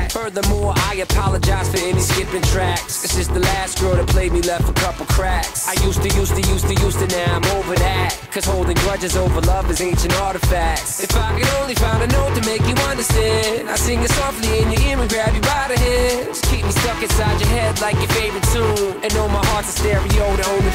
Furthermore, I apologize for any skipping tracks. This is the last girl that played me, left a couple cracks. I used to, now I'm over that. Cause holding grudges over love is ancient artifacts. If I could only find a note to make you understand, I sing it softly in your ear and grab you by the hands. Keep me stuck inside your head like your favorite tune. And know my heart's a stereo, the only